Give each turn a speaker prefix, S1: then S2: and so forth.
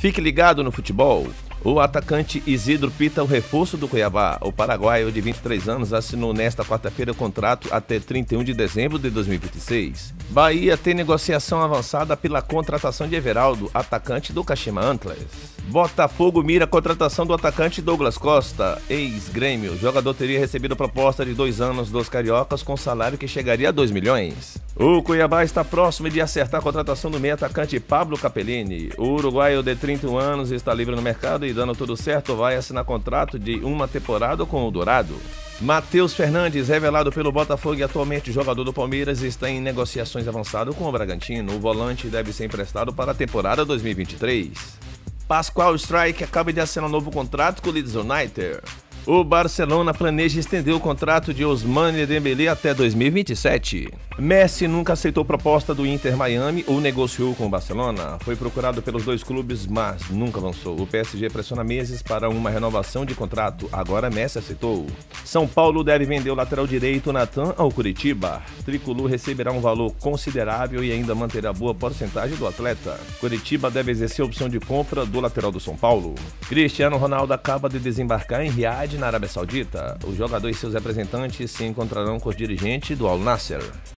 S1: Fique ligado no futebol. O atacante Isidro Pita, o reforço do Cuiabá. O paraguaio de 23 anos assinou nesta quarta-feira o contrato até 31 de dezembro de 2026. Bahia tem negociação avançada pela contratação de Everaldo, atacante do Kashima Antlers. Botafogo mira a contratação do atacante Douglas Costa, ex-Grêmio. O jogador teria recebido proposta de 2 anos dos cariocas com salário que chegaria a 2 milhões. O Cuiabá está próximo de acertar a contratação do meio-atacante Pablo Capellini. O uruguaio de 31 anos está livre no mercado e, dando tudo certo, vai assinar contrato de uma temporada com o Dourado. Matheus Fernandes, revelado pelo Botafogo e atualmente jogador do Palmeiras, está em negociações avançadas com o Bragantino. O volante deve ser emprestado para a temporada 2023. Pascual Strike acaba de assinar um novo contrato com o Leeds United. O Barcelona planeja estender o contrato de Ousmane Dembélé até 2027. Messi nunca aceitou proposta do Inter Miami ou negociou com o Barcelona. Foi procurado pelos dois clubes, mas nunca avançou. O PSG pressiona meses para uma renovação de contrato. Agora Messi aceitou. São Paulo deve vender o lateral direito Nathan ao Curitiba. Tricolor receberá um valor considerável e ainda manterá boa porcentagem do atleta. Curitiba deve exercer a opção de compra do lateral do São Paulo. Cristiano Ronaldo acaba de desembarcar em Riad, na Arábia Saudita. O jogador e seus representantes se encontrarão com os dirigentes do Al Nassr.